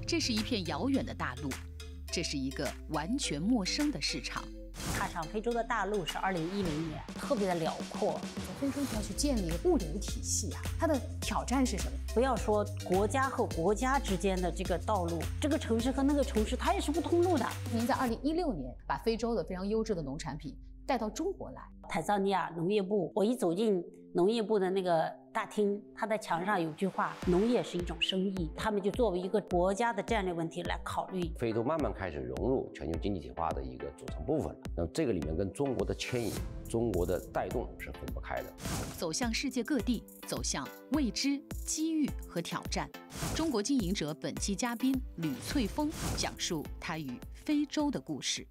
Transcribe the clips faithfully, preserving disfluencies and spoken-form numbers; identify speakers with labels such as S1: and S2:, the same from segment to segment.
S1: 这是一片遥远的大陆，这是一个完全陌生的市场。
S2: 踏上非洲的大陆是二零一零年，特别的辽阔。
S3: 在非洲要去建立物流体系啊，它的挑战是什么？
S2: 不要说国家和国家之间的这个道路，这个城市和那个城市它也是不通路的。
S3: 您在二零一六年把非洲的非常优质的农产品带到中国来。
S2: 坦桑尼亚农业部，我一走进农业部的那个大厅，它的墙上有句话：农业是一种生意。他们就作为一个国家的战略问题来考虑。
S4: 非洲慢慢开始融入全球经济体化的一个组成部分了。那么这个里面跟中国的牵引、中国的带动是分不开的。
S1: 走向世界各地，走向未知、机遇和挑战。中国经营者本期嘉宾吕翠峰讲述他与非洲的故事。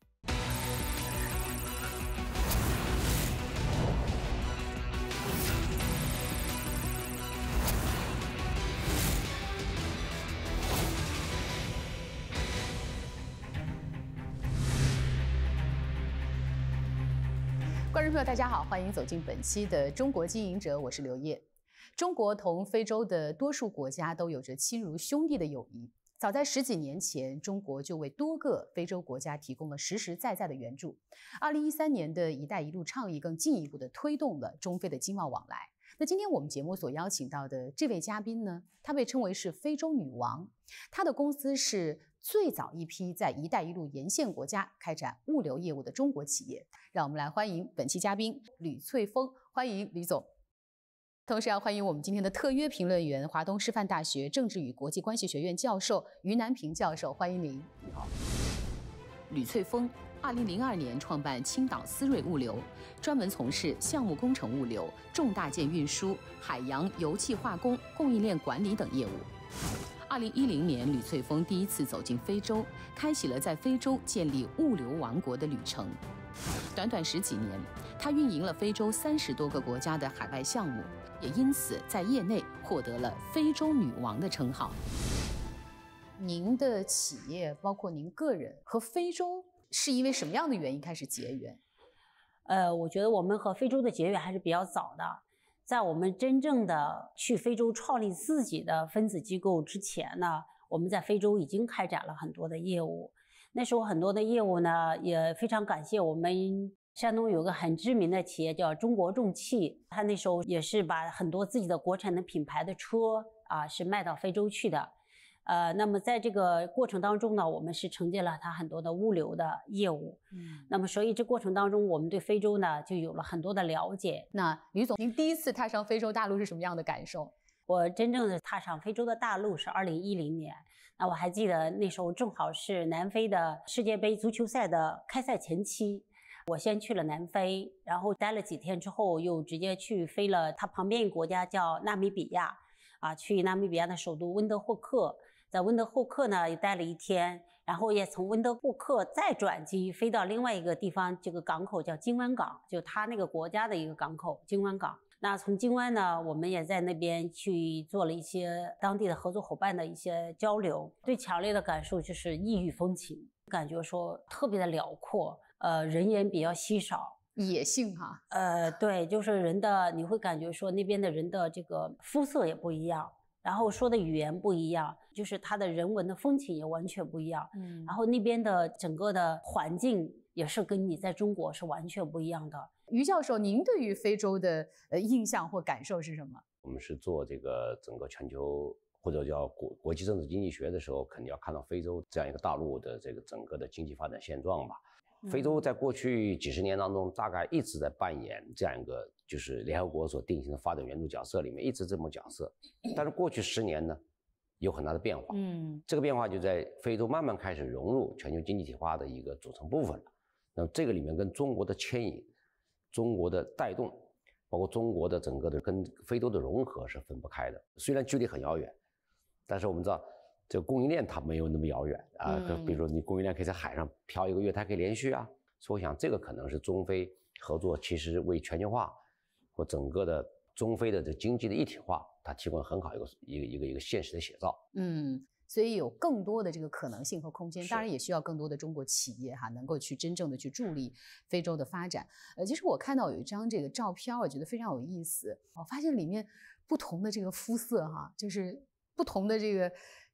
S3: 观众朋友，大家好，欢迎走进本期的中国经营者，我是刘烨。中国同非洲的多数国家都有着亲如兄弟的友谊。早在十几年前，中国就为多个非洲国家提供了实实在在的援助。二零一三年的一带一路倡议更进一步的推动了中非的经贸往来。那今天我们节目所邀请到的这位嘉宾呢，她被称为是非洲女王。她的公司是最早一批在一带一路沿线国家开展物流业务的中国企业。让我们来欢迎本期嘉宾吕翠峰，欢迎吕总。同时要欢迎我们今天的特约评论员，华东师范大学政治与国际关系学院教授于南平教授，欢迎您。
S4: 你好。
S1: 吕翠峰二零零二年创办青岛思锐物流，专门从事项目工程物流、重大件运输、海洋油气化工、供应链管理等业务。二零一零年，吕翠峰第一次走进非洲，开启了在非洲建立物流王国的旅程。短短十几年，他运营了非洲三十多个国家的海外项目，也因此在业内获得了非洲女王的称号。
S3: 您的企业，包括您个人和非洲是因为什么样的原因开始结缘？
S2: 呃，我觉得我们和非洲的结缘还是比较早的。在我们真正的去非洲创立自己的分子机构之前呢，我们在非洲已经开展了很多的业务。那时候很多的业务呢，也非常感谢我们山东有个很知名的企业叫中国重汽，他那时候也是把很多自己的国产的品牌的车啊是卖到非洲去的。呃，那么在这个过程当中呢，我们是承接了它很多的物流的业务。嗯，那么所以这过程当中，我们对非洲呢就有了很多的了解。
S3: 那吕总，您第一次踏上非洲大陆是什么样的感受？
S2: 我真正的踏上非洲的大陆是二零一零年，那我还记得那时候正好是南非的世界杯足球赛的开赛前期。我先去了南非，然后待了几天之后，又直接去飞了它旁边一个国家叫纳米比亚。啊，去纳米比亚的首都温德霍克，在温德霍克呢也待了一天，然后也从温德霍克再转机飞到另外一个地方，这个港口叫金湾港，就他那个国家的一个港口金湾港。那从金湾呢，我们也在那边去做了一些当地的合作伙伴的一些交流。最强烈的感受就是异域风情，感觉说特别的辽阔，呃，人烟比较稀少。
S3: 野性哈、
S2: 啊，呃，对，就是人的，你会感觉说那边的人的这个肤色也不一样，然后说的语言不一样，就是他的人文的风情也完全不一样。嗯，然后那边的整个的环境也是跟你在中国是完全不一样的。
S3: 于教授，您对于非洲的呃印象或感受是什么？
S4: 我们是做这个整个全球或者叫国国际政治经济学的时候，肯定要看到非洲这样一个大陆的这个整个的经济发展现状吧。非洲在过去几十年当中，大概一直在扮演这样一个就是联合国所定性的发展援助角色里面一直这么角色，但是过去十年呢，有很大的变化。嗯，这个变化就在非洲慢慢开始融入全球经济体化的一个组成部分了。那么这个里面跟中国的牵引、中国的带动，包括中国的整个的跟非洲的融合是分不开的。虽然距离很遥远，但是我们知道。这个供应链它没有那么遥远啊，嗯、比如说你供应链可以在海上漂一个月，它可以连续啊，所以我想这个可能是中非合作其实为全球化或整个的中非的这经济的一体化，它提供了很好一个一个一个一个现实的写照。
S3: 嗯，所以有更多的这个可能性和空间，当然也需要更多的中国企业哈，能够去真正的去助力非洲的发展。呃，其实我看到有一张这个照片，我觉得非常有意思，我发现里面不同的这个肤色哈，就是不同的这个。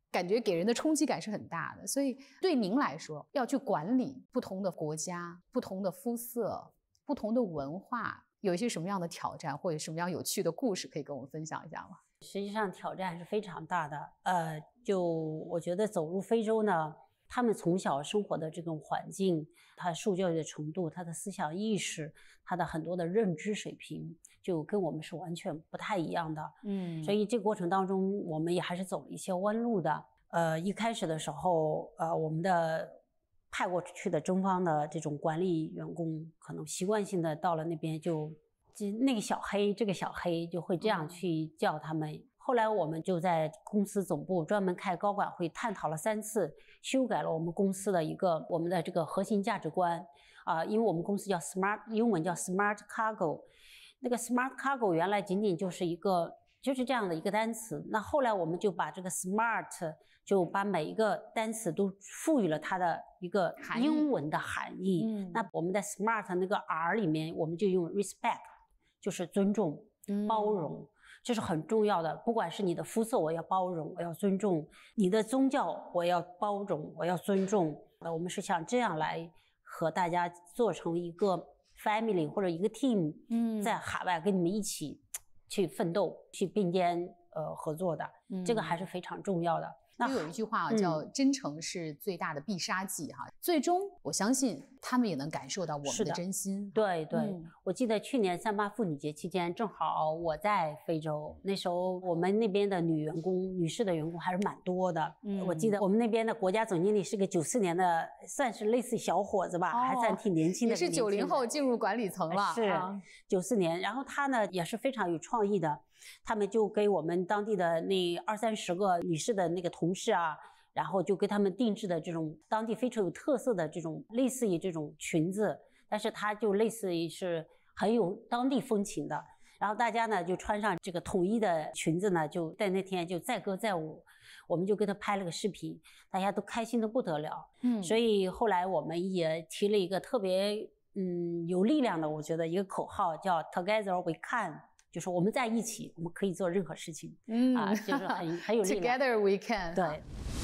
S3: 感觉给人的冲击感是很大的。所以对您来说，要去管理不同的国家、不同的肤色、不同的文化，有一些什么样的挑战，或者什么样有趣的故事可以跟我们分享一下吗？
S2: 实际上挑战是非常大的。呃，就我觉得走入非洲呢，他们从小生活的这种环境，他受教育的程度，他的思想意识，他的很多的认知水平，就跟我们是完全不太一样的。
S3: 嗯，
S2: 所以这个过程当中，我们也还是走了一些弯路的。呃，一开始的时候，呃，我们的派过去的中方的这种管理员工，可能习惯性的到了那边就，就那个小黑，这个小黑就会这样去叫他们。嗯，后来我们就在公司总部专门开高管会，探讨了三次，修改了我们公司的一个我们的这个核心价值观啊、呃，因为我们公司叫 Smart， 英文叫 Smart Cargo， 那个 Smart Cargo 原来仅仅就是一个就是这样的一个单词，那后来我们就把这个 Smart 就把每一个单词都赋予了它的一个英文的含义。嗯，那我们在 Smart 那个 R 里面，我们就用 Respect， 就是尊重、包容。嗯，这是很重要的，不管是你的肤色，我要包容，我要尊重；你的宗教，我要包容，我要尊重。呃，我们是想这样来和大家做成一个 family 或者一个 team， 嗯，在海外跟你们一起去奋斗、去并肩呃合作的，嗯，这个还是非常重要的。
S3: 那有一句话叫“真诚是最大的必杀技”哈，嗯，最终我相信他们也能感受到我们的真心。
S2: 对对，嗯，我记得去年三八妇女节期间，正好我在非洲，那时候我们那边的女员工、女士的员工还是蛮多的。嗯，我记得我们那边的国家总经理是个九四年的，算是类似小伙子吧，哦，还算挺年轻的，
S3: 也是九零后进入管理层了。
S2: 是九四年，然后他呢也是非常有创意的。他们就给我们当地的那二三十个女士的那个同事啊，然后就给他们定制的这种当地非常有特色的这种类似于这种裙子，但是它就类似于是很有当地风情的。然后大家呢就穿上这个统一的裙子呢，就在那天就载歌载舞，我们就给他拍了个视频，大家都开心的不得了。嗯，所以后来我们也提了一个特别嗯有力量的，我觉得一个口号叫 Together we can。就是我们在一起，我们可以做任何事情。嗯啊，就是很很有力量。
S3: Together we can。
S2: 对。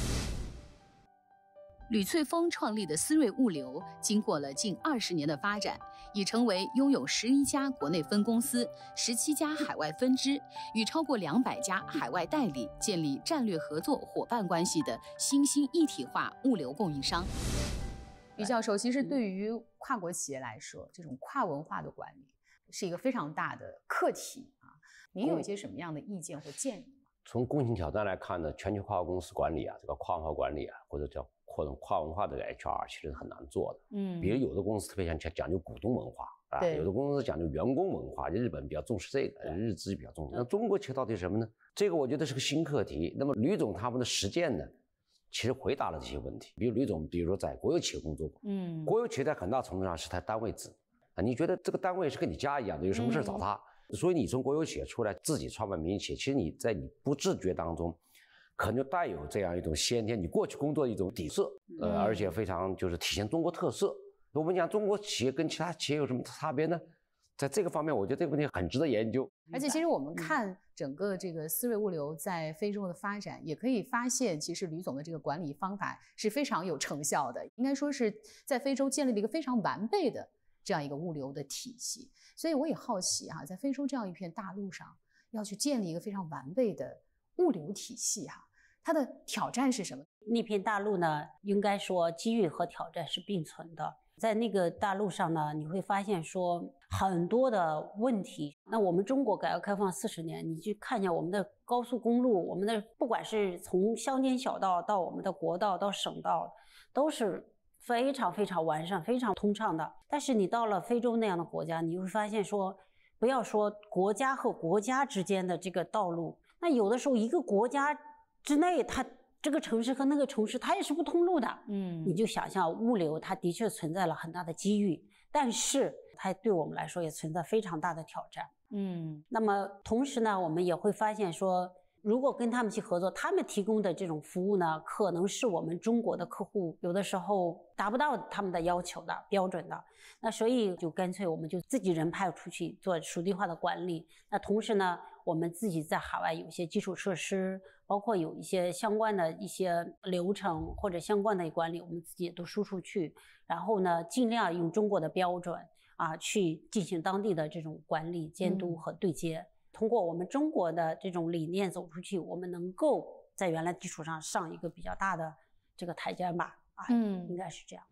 S1: 吕翠峰创立的思锐物流，经过了近二十年的发展，已成为拥有十一家国内分公司、十七家海外分支，与超过两百家海外代理建立战略合作伙伴关系的新兴一体化物流供应商。
S3: 吕教授，其实对于跨国企业来说，这种跨文化的管理是一个非常大的课题啊！您有一些什么样的意见或建议吗？
S4: 从共性挑战来看呢，全球跨国公司管理啊，这个跨文化管理啊，或者叫扩容跨文化的 H R， 其实是很难做的。嗯，比如有的公司特别想讲究股东文化啊，有的公司讲究员工文化，日本比较重视这个，日资比较重视。那中国其实到底是什么呢？这个我觉得是个新课题。那么吕总他们的实践呢，其实回答了这些问题。比如吕总，比如说在国有企业工作过，嗯，国有企业在很大程度上是他单位制。啊，你觉得这个单位是跟你家一样的，有什么事找他？嗯，所以你从国有企业出来，自己创办民营企业，其实你在你不自觉当中，可能就带有这样一种先天你过去工作的一种底色，呃，嗯，而且非常就是体现中国特色。我们讲中国企业跟其他企业有什么差别呢？在这个方面，我觉得这个问题很值得研究。
S3: 而且，其实我们看整个这个思锐物流在非洲的发展，也可以发现，其实吕总的这个管理方法是非常有成效的，应该说是在非洲建立了一个非常完备的这样一个物流的体系。所以我也好奇哈、啊，在非洲这样一片大陆上，要去建立一个非常完备的物流体系哈、啊，它的挑战是什么？
S2: 那片大陆呢，应该说机遇和挑战是并存的。在那个大陆上呢，你会发现说很多的问题。那我们中国改革开放四十年，你去看见我们的高速公路，我们的不管是从乡间小道到我们的国道到省道，都是非常非常完善、非常通畅的。但是你到了非洲那样的国家，你会发现说，不要说国家和国家之间的这个道路，那有的时候一个国家之内，它这个城市和那个城市它也是不通路的。嗯，你就想象物流它的确存在了很大的机遇，但是它对我们来说也存在非常大的挑战。嗯，那么同时呢，我们也会发现说，如果跟他们去合作，他们提供的这种服务呢，可能是我们中国的客户有的时候达不到他们的要求的标准的。那所以就干脆我们就自己人派出去做属地化的管理。那同时呢， 我们自己在海外有一些基础设施，包括有一些相关的一些流程或者相关的管理，我们自己也都输出去，然后呢，尽量用中国的标准啊去进行当地的这种管理、监督和对接。嗯、通过我们中国的这种理念走出去，我们能够在原来基础上上一个比较大的这个台阶吧。啊，嗯，应该是这样。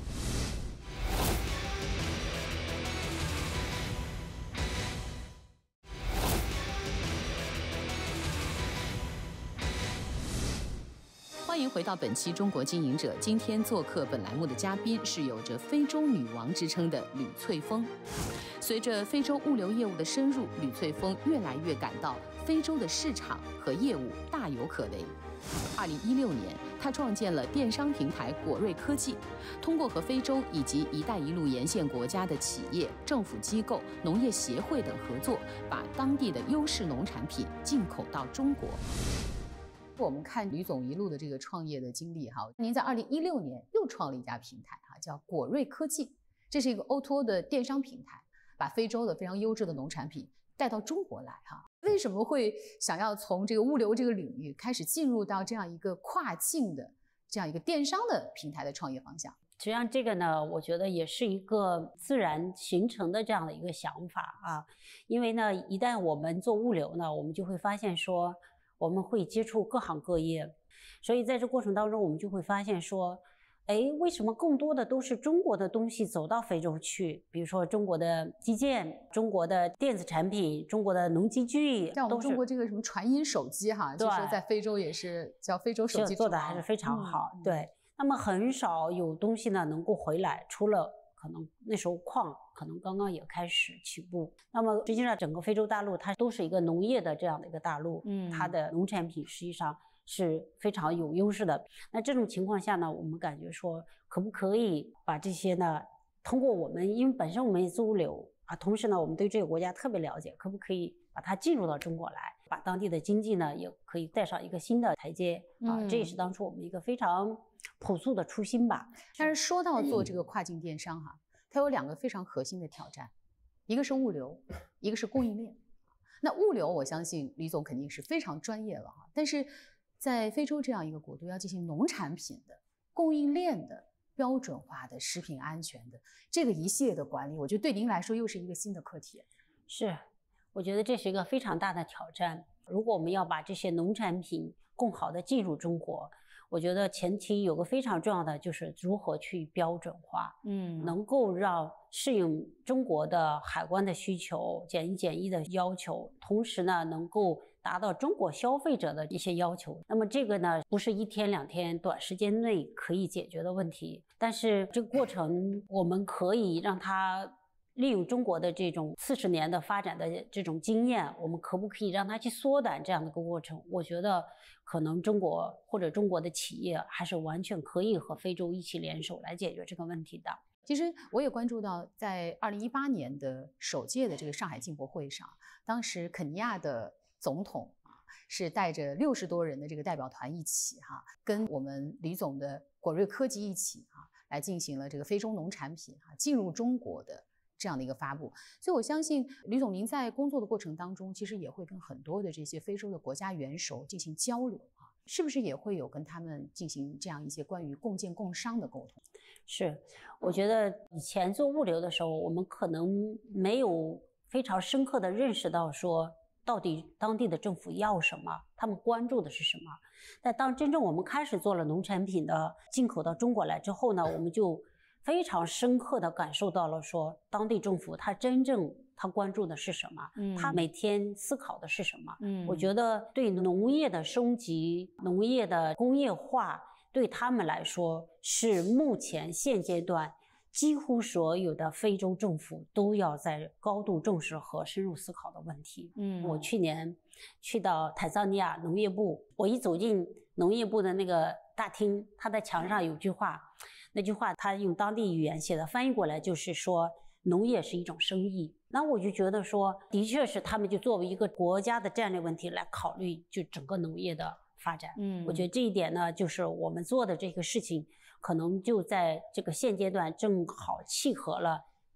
S1: 欢迎回到本期《中国经营者》。今天做客本栏目的嘉宾是有着“非洲女王”之称的吕翠峰。随着非洲物流业务的深入，吕翠峰越来越感到非洲的市场和业务大有可为。二零一六年，他创建了电商平台果瑞科技，通过和非洲以及“一带一路”沿线国家的企业、政府机构、农业协会等合作，把当地的优势农产品进口到中国。
S3: 我们看吕总一路的这个创业的经历哈，您在二零一六年又创了一家平台哈，叫果瑞科技，这是一个 O to O 的电商平台，把非洲的非常优质的农产品带到中国来哈。为什么会想要从这个物流这个领域开始进入到这样一个跨境的这样一个电商的平台的创业方向？
S2: 实际上这个呢，我觉得也是一个自然形成的这样的一个想法啊，因为呢，一旦我们做物流呢，我们就会发现说，我们会接触各行各业，所以在这过程当中，我们就会发现说，哎，为什么更多的都是中国的东西走到非洲去？比如说中国的基建、中国的电子产品、中国的农机具，
S3: 像我们中国这个什么传音手机哈，据说在非洲也是叫非洲手机
S2: 做的还是非常好。嗯、对，那么很少有东西呢能够回来，除了可能那时候矿可能刚刚也开始起步。那么实际上整个非洲大陆它都是一个农业的这样的一个大陆，嗯，它的农产品实际上是非常有优势的。那这种情况下呢，我们感觉说可不可以把这些呢，通过我们，因为本身我们也做物流啊，同时呢我们对这个国家特别了解，可不可以把它进入到中国来，把当地的经济呢也可以带上一个新的台阶啊、嗯、这也是当初我们一个非常朴素的初心吧。
S3: 但是说到做这个跨境电商哈，它有两个非常核心的挑战，一个是物流，一个是供应链。那物流我相信李总肯定是非常专业了哈，但是在非洲这样一个国度要进行农产品的供应链的标准化的食品安全的这个一系列的管理，我觉得对您来说又是一个新的课题。
S2: 是，我觉得这是一个非常大的挑战。如果我们要把这些农产品更好的进入中国，我觉得前提有个非常重要的就是如何去标准化，嗯，能够让适应中国的海关的需求、检疫检疫的要求，同时呢能够达到中国消费者的一些要求。那么这个呢不是一天两天短时间内可以解决的问题，但是这个过程我们可以让它利用中国的这种四十年的发展的这种经验，我们可不可以让它去缩短这样的一个过程？我觉得可能中国或者中国的企业还是完全可以和非洲一起联手来解决这个问题的。
S3: 其实我也关注到，在二零一八年的首届的这个上海进博会上，当时肯尼亚的总统啊是带着六十多人的这个代表团一起哈，跟我们李总的果瑞科技一起啊来进行了这个非洲农产品啊进入中国的这样的一个发布。所以我相信吕总您在工作的过程当中，其实也会跟很多的这些非洲的国家元首进行交流啊，是不是也会有跟他们进行这样一些关于共建共商的沟通？
S2: 是，我觉得以前做物流的时候，我们可能没有非常深刻的认识到说到底当地的政府要什么，他们关注的是什么。但当真正我们开始做了农产品的进口到中国来之后呢，我们就非常深刻地感受到了说当地政府他真正他关注的是什么，嗯，他每天思考的是什么。嗯，我觉得对农业的升级、农业的工业化，对他们来说是目前现阶段几乎所有的非洲政府都要在高度重视和深入思考的问题。嗯，我去年去到坦桑尼亚农业部，我一走进农业部的那个大厅，他在墙上有句话，那句话他用当地语言写的，翻译过来就是说农业是一种生意。那我就觉得说的确是他们就作为一个国家的战略问题来考虑就整个农业的发展。嗯，我觉得这一点呢，就是我们做的这个事情可能就在这个现阶段正好契合了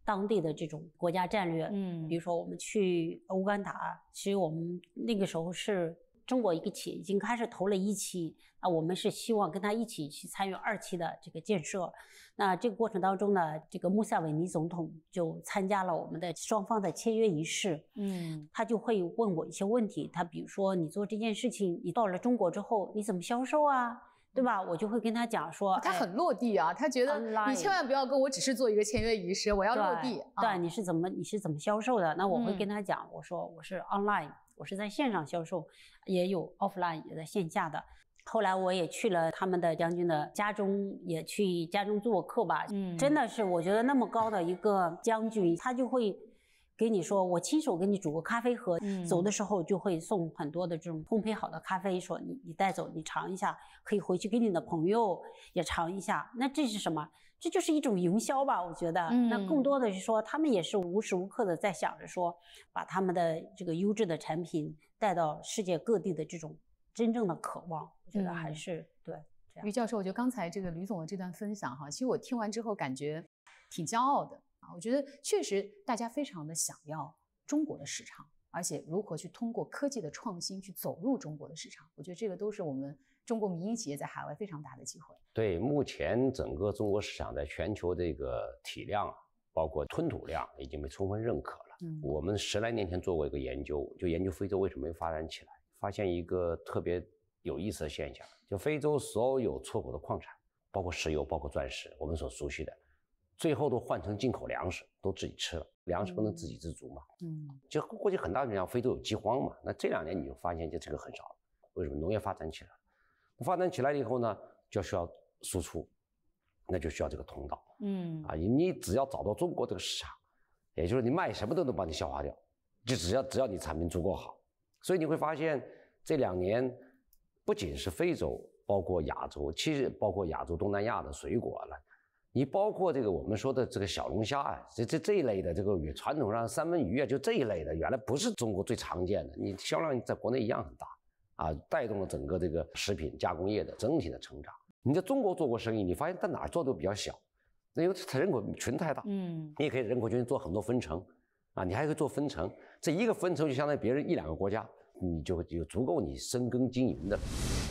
S2: 当地的这种国家战略。
S3: 嗯，
S2: 比如说我们去乌干达，其实我们那个时候是中国一个企业已经开始投了一期，那我们是希望跟他一起去参与二期的这个建设。那这个过程当中呢，这个穆萨韦尼总统就参加了我们的双方的签约仪式。
S3: 嗯，
S2: 他就会问我一些问题，他比如说你做这件事情，你到了中国之后你怎么销售啊？对吧？我就会跟他讲说，
S3: 他很落地啊，他觉得你千万不要跟我只是做一个签约仪式，我要落地。
S2: 对，对，你是怎么你是怎么销售的？那我会跟他讲，我说我是 online，我是在线上销售，也有 offline， 也在线下的。后来我也去了他们的将军的家中，也去家中做客吧。嗯，真的是我觉得那么高的一个将军，他就会给你说，我亲手给你煮个咖啡喝，嗯、走的时候就会送很多的这种烘焙好的咖啡，说你你带走，你尝一下，可以回去给你的朋友也尝一下。那这是什么？这就是一种营销吧，我觉得。嗯、那更多的是说，他们也是无时无刻的在想着说，把他们的这个优质的产品带到世界各地的这种真正的渴望，我觉得还是、嗯、对。
S3: 于教授，我觉得刚才这个吕总的这段分享哈，其实我听完之后感觉挺骄傲的。我觉得确实大家非常的想要中国的市场，而且如何去通过科技的创新去走入中国的市场，我觉得这个都是我们中国民营企业在海外非常大的机会。
S4: 对，目前整个中国市场在全球这个体量包括吞吐量已经被充分认可了。嗯，我们十来年前做过一个研究，就研究非洲为什么没发展起来，发现一个特别有意思的现象，就非洲所有出口的矿产，包括石油，包括钻石，我们所熟悉的，最后都换成进口粮食，都自己吃了，粮食不能自给自足嘛。嗯，就过去很大程度上非洲有饥荒嘛，那这两年你就发现就这个很少了。为什么？农业发展起来了，发展起来了以后呢，就需要输出，那就需要这个通道。嗯，啊，你只要找到中国这个市场，也就是你卖什么都能帮你消化掉，就只要只要你产品足够好。所以你会发现这两年不仅是非洲，包括亚洲，其实包括亚洲东南亚的水果了。你包括这个我们说的这个小龙虾啊，这这这一类的这个鱼，传统上三文鱼啊，就这一类的，原来不是中国最常见的，你销量在国内一样很大啊，带动了整个这个食品加工业的整体的成长。你在中国做过生意，你发现在哪儿做都比较小，因为它人口群太大，嗯，你也可以人口群做很多分成啊，你还可以做分成，这一个分成就相当于别人一两个国家，你就有足够你深耕经营的。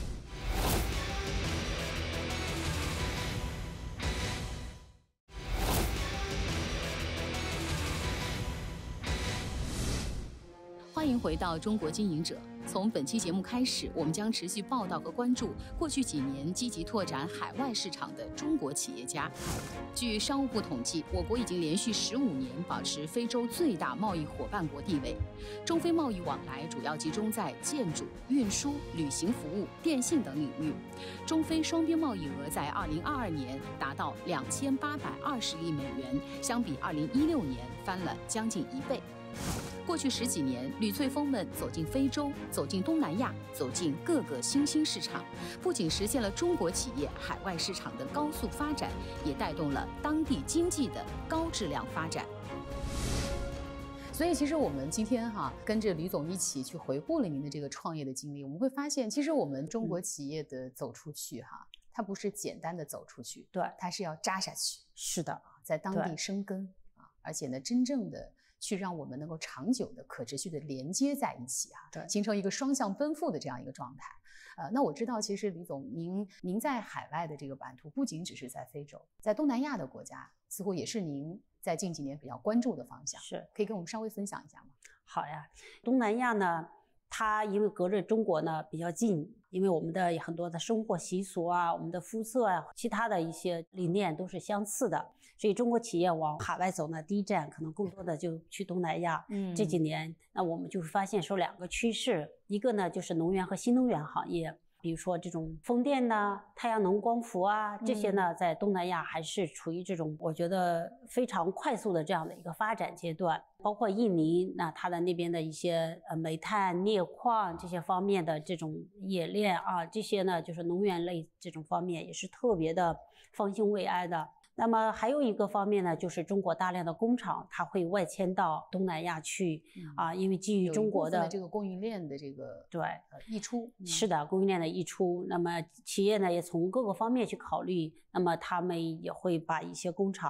S1: 欢迎回到中国经营者。从本期节目开始，我们将持续报道和关注过去几年积极拓展海外市场的中国企业家。据商务部统计，我国已经连续十五年保持非洲最大贸易伙伴国地位。中非贸易往来主要集中在建筑、运输、旅行服务、电信等领域。中非双边贸易额在二零二二年达到两千八百二十亿美元，相比二零一六年翻了将近一倍。过去十几年，吕翠峰们走进非洲，走进东南亚，走进各个新兴市场，不仅实现了中国企业海外市场的高速发展，也带动了当地经济的高质量发展。
S3: 所以，其实我们今天哈、啊、跟着吕总一起去回顾了您的这个创业的经历，我们会发现，其实我们中国企业的走出去哈、啊，它不是简单的走出去，
S2: 对，
S3: 它是要扎下去，
S2: 是的，
S3: 在当地生根啊，而且呢，真正的去让我们能够长久的、可持续的连接在一起啊，
S2: 对，
S3: 形成一个双向奔赴的这样一个状态。呃，那我知道，其实吕总，您您在海外的这个版图，不仅只是在非洲，在东南亚的国家，似乎也是您在近几年比较关注的方向。
S2: 是，
S3: 可以跟我们稍微分享一下吗？
S2: 好呀，东南亚呢，它因为隔着中国呢比较近，因为我们的很多的生活习俗啊，我们的肤色啊，其他的一些理念都是相似的。所以中国企业往海外走呢，第一站可能更多的就去东南亚。嗯，这几年，那我们就会发现说两个趋势，一个呢就是能源和新能源行业，比如说这种风电呐、太阳能光伏啊，这些呢，在东南亚还是处于这种我觉得非常快速的这样的一个发展阶段。包括印尼，那它的那边的一些呃煤炭、镍矿这些方面的这种冶炼啊，这些呢就是能源类这种方面也是特别的方兴未艾的。那么还有一个方面呢，就是中国大量的工厂它会外迁到东南亚去、嗯、啊，因为基于中国 的,
S3: 的这个供应链的这个
S2: 对、
S3: 呃、溢出、
S2: 嗯、是的，供应链的溢出，那么企业呢也从各个方面去考虑，那么他们也会把一些工厂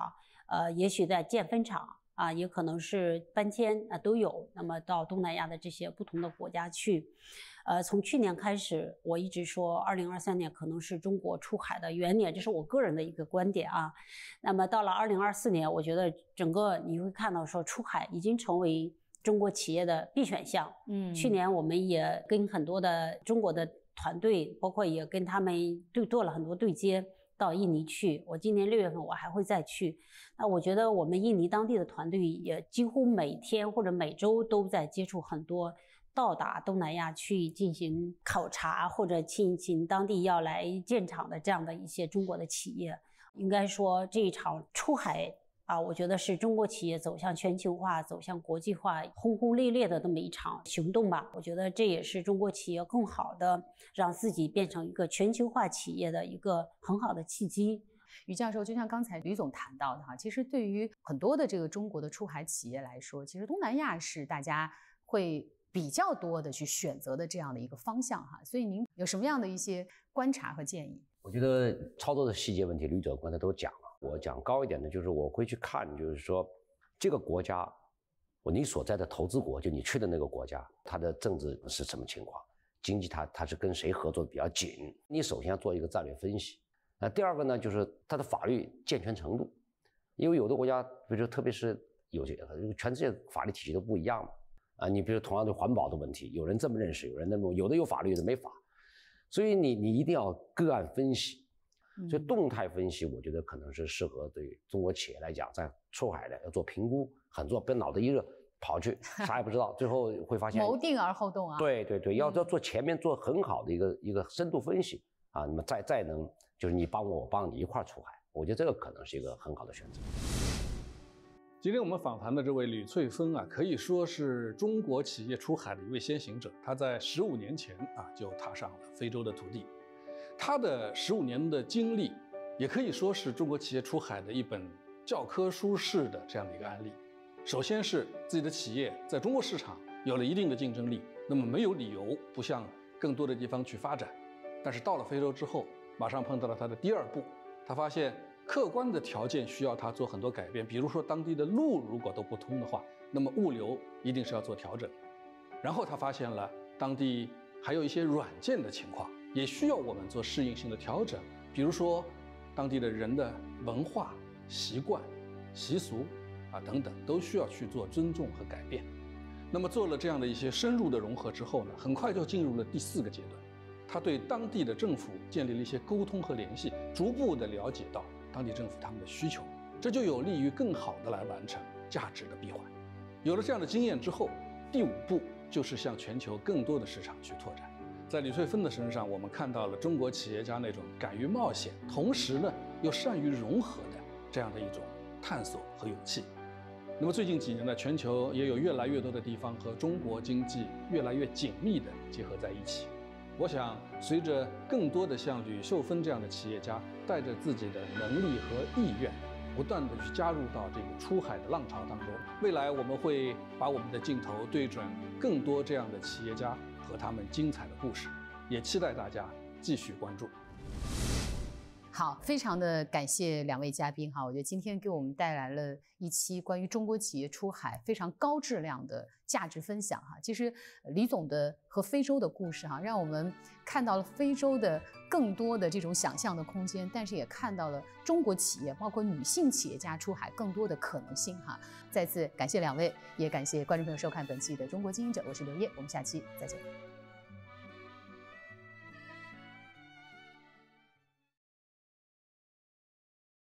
S2: 呃，也许在建分厂啊，也可能是搬迁啊，都有。那么到东南亚的这些不同的国家去，呃，从去年开始，我一直说二零二三年可能是中国出海的元年，这是我个人的一个观点啊。那么到了二零二四年，我觉得整个你会看到说出海已经成为中国企业的必选项。嗯，去年我们也跟很多的中国的团队，包括也跟他们对做了很多对接。到印尼去，我今年六月份我还会再去。那我觉得我们印尼当地的团队也几乎每天或者每周都在接触很多到达东南亚去进行考察或者进行当地要来建厂的这样的一些中国的企业。应该说这一场出海啊，我觉得是中国企业走向全球化、走向国际化轰轰烈烈的这么一场行动吧。我觉得这也是中国企业更好的让自己变成一个全球化企业的一个很好的契机。
S3: 于教授，就像刚才吕总谈到的哈，其实对于很多的这个中国的出海企业来说，其实东南亚是大家会比较多的去选择的这样的一个方向哈。所以您有什么样的一些观察和建议？
S4: 我觉得操作的细节问题，吕总刚才都讲了。我讲高一点的，就是我会去看，就是说这个国家，我你所在的投资国，就你去的那个国家，它的政治是什么情况，经济它它是跟谁合作的比较紧，你首先要做一个战略分析。那第二个呢，就是它的法律健全程度，因为有的国家，比如说特别是有些全世界法律体系都不一样嘛，啊，你比如同样对环保的问题，有人这么认识，有人那么，有的有法律，有的没法，所以你你一定要个案分析。所以动态分析，我觉得可能是适合对中国企业来讲，在出海的要做评估，很多别脑子一热跑去，啥也不知道，最后会发现
S3: 谋定而后动啊。
S4: 对对对，要要做前面做很好的一个一个深度分析啊，那么再再能就是你帮我，我帮你一块出海，我觉得这个可能是一个很好的选择。
S5: 今天我们访谈的这位吕翠芬啊，可以说是中国企业出海的一位先行者。他在十五年前啊就踏上了非洲的土地。他的十五年的经历，也可以说是中国企业出海的一本教科书式的这样的一个案例。首先是自己的企业在中国市场有了一定的竞争力，那么没有理由不向更多的地方去发展。但是到了非洲之后，马上碰到了他的第二步，他发现客观的条件需要他做很多改变，比如说当地的路如果都不通的话，那么物流一定是要做调整。然后他发现了当地还有一些软件的情况，也需要我们做适应性的调整，比如说当地的人的文化、习惯、习俗啊等等，都需要去做尊重和改变。那么做了这样的一些深入的融合之后呢，很快就进入了第四个阶段，他对当地的政府建立了一些沟通和联系，逐步的了解到当地政府他们的需求，这就有利于更好的来完成价值的闭环。有了这样的经验之后，第五步就是向全球更多的市场去拓展。在吕翠芬的身上，我们看到了中国企业家那种敢于冒险，同时呢又善于融合的这样的一种探索和勇气。那么最近几年呢，全球也有越来越多的地方和中国经济越来越紧密地结合在一起。我想，随着更多的像吕秀芬这样的企业家，带着自己的能力和意愿，不断地去加入到这个出海的浪潮当中，未来我们会把我们的镜头对准更多这样的企业家和他们精彩的故事，也期待大家继续关注。
S3: 好，非常的感谢两位嘉宾哈，我觉得今天给我们带来了一期关于中国企业出海非常高质量的价值分享哈。其实李总的和非洲的故事哈，让我们看到了非洲的更多的这种想象的空间，但是也看到了中国企业包括女性企业家出海更多的可能性哈。再次感谢两位，也感谢观众朋友收看本期的中国经营者，我是刘烨，我们下期再见。